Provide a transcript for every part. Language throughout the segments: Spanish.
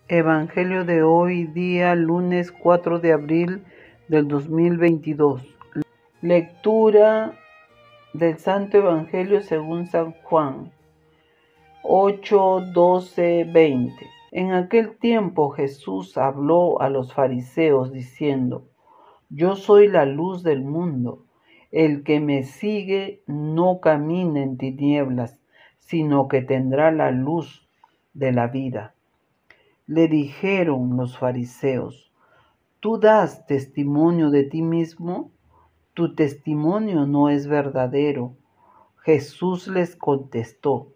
Evangelio de hoy, día lunes 4 de abril del 2022. Lectura del Santo Evangelio según San Juan 8, 12, 20. En aquel tiempo Jesús habló a los fariseos diciendo: Yo soy la luz del mundo. El que me sigue no camina en tinieblas, sino que tendrá la luz de la vida. Le dijeron los fariseos: ¿Tú das testimonio de ti mismo? Tu testimonio no es verdadero. Jesús les contestó: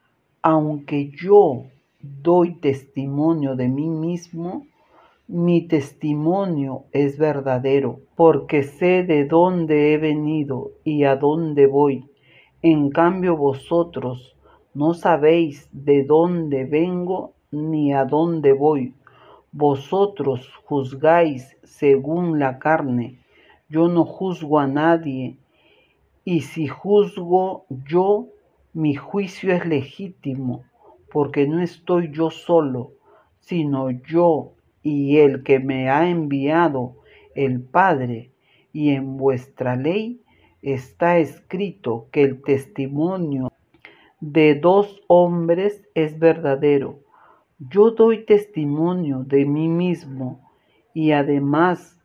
Aunque yo doy testimonio de mí mismo, mi testimonio es verdadero, porque sé de dónde he venido y a dónde voy. En cambio vosotros no sabéis de dónde vengo ni a dónde voy. Vosotros juzgáis según la carne. Yo no juzgo a nadie, y si juzgo yo, mi juicio es legítimo, porque no estoy yo solo, sino yo y el que me ha enviado, el Padre. Y en vuestra ley está escrito que el testimonio de dos hombres es verdadero. Yo doy testimonio de mí mismo, y además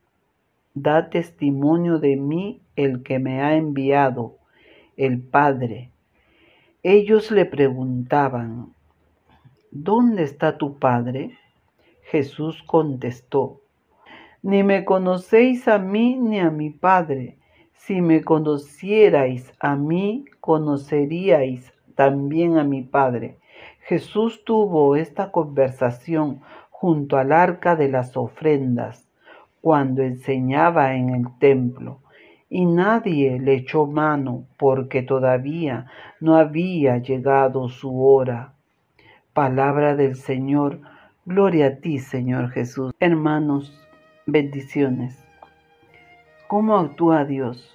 da testimonio de mí el que me ha enviado, el Padre. Ellos le preguntaban: ¿Dónde está tu Padre? Jesús contestó: Ni me conocéis a mí ni a mi Padre. Si me conocierais a mí, conoceríais también a mi Padre. Jesús tuvo esta conversación junto al arca de las ofrendas, cuando enseñaba en el templo, y nadie le echó mano porque todavía no había llegado su hora. Palabra del Señor. Gloria a ti, Señor Jesús. Hermanos, bendiciones. ¿Cómo actúa Dios?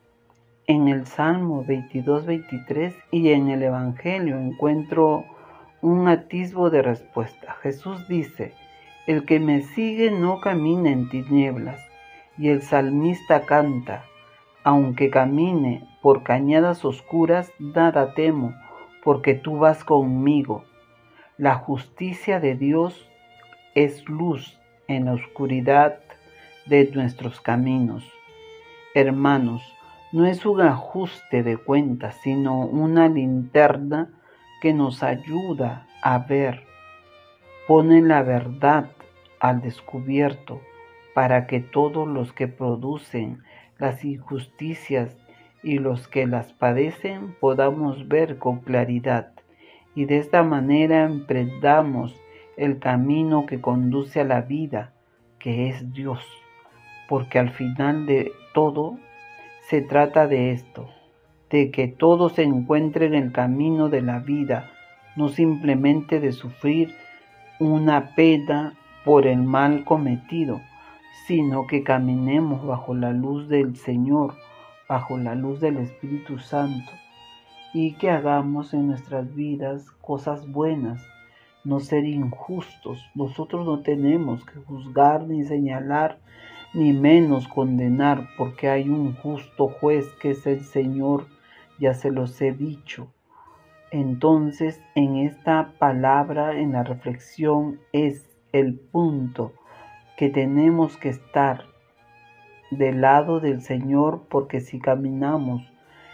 En el Salmo 22-23 y en el Evangelio encuentro un atisbo de respuesta. Jesús dice: El que me sigue no camina en tinieblas. Y el salmista canta: Aunque camine por cañadas oscuras, nada temo, porque tú vas conmigo. La justicia de Dios es luz en la oscuridad de nuestros caminos. Hermanos, no es un ajuste de cuentas, sino una linterna que nos ayuda a ver. Pone la verdad al descubierto para que todos los que producen las injusticias y los que las padecen podamos ver con claridad, y de esta manera emprendamos el camino que conduce a la vida, que es Dios, porque al final de todo se trata de esto, de que todos se encuentren en el camino de la vida, no simplemente de sufrir una pena por el mal cometido, sino que caminemos bajo la luz del Señor, bajo la luz del Espíritu Santo, y que hagamos en nuestras vidas cosas buenas, no ser injustos. Nosotros no tenemos que juzgar ni señalar, ni menos condenar, porque hay un justo juez que es el Señor, ya se los he dicho. Entonces, en esta palabra, en la reflexión, es el punto que tenemos que estar del lado del Señor, porque si caminamos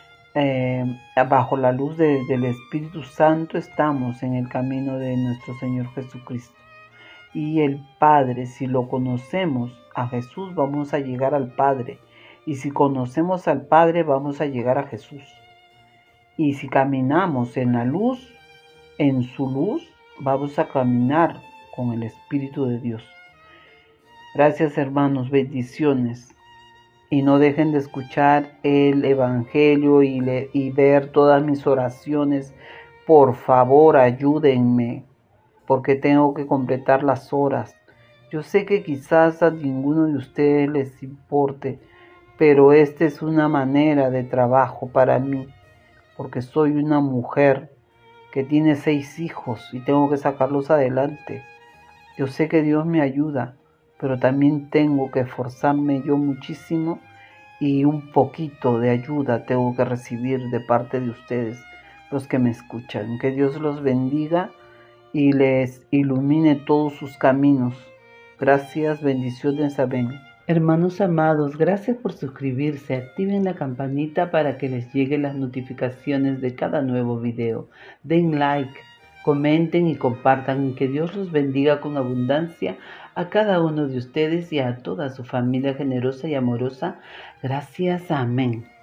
bajo la luz del Espíritu Santo, estamos en el camino de nuestro Señor Jesucristo. Y el Padre, si lo conocemos a Jesús, vamos a llegar al Padre. Y si conocemos al Padre, vamos a llegar a Jesús. Y si caminamos en la luz, en su luz, vamos a caminar con el Espíritu de Dios. Gracias, hermanos, bendiciones. Y no dejen de escuchar el Evangelio y ver todas mis oraciones. Por favor, ayúdenme, porque tengo que completar las horas. Yo sé que quizás a ninguno de ustedes les importe, pero esta es una manera de trabajo para mí, porque soy una mujer que tiene 6 hijos y tengo que sacarlos adelante. Yo sé que Dios me ayuda, pero también tengo que esforzarme yo muchísimo y un poquito de ayuda tengo que recibir de parte de ustedes, los que me escuchan. Que Dios los bendiga y les ilumine todos sus caminos. Gracias, bendiciones, amén. Hermanos amados, gracias por suscribirse. Activen la campanita para que les lleguen las notificaciones de cada nuevo video. Den like, comenten y compartan. Que Dios los bendiga con abundancia a cada uno de ustedes y a toda su familia generosa y amorosa. Gracias, amén.